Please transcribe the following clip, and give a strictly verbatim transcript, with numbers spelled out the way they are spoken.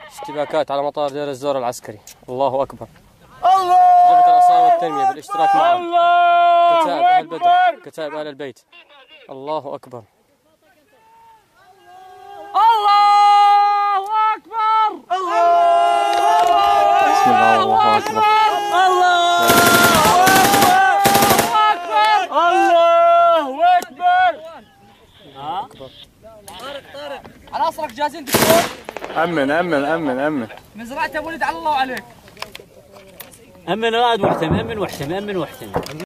اشتباكات على مطار دير الزور العسكري. الله أكبر. الله جبهة الأصالة والتنمية بالاشتراك معهم. الله كتائب أهل أكبر. بدر، كتائب أهل البيت. الله أكبر. الله أكبر. بسم الله الله أكبر. الله أكبر. الله أكبر. أكبر. طارق طارق عناصرك جاهزين دكتور؟ أمن أمن أمن أمن. مزرعة أبو ولد على الله عليك. أمن رائد واحتم، أمن واحتم، أمن واحتم.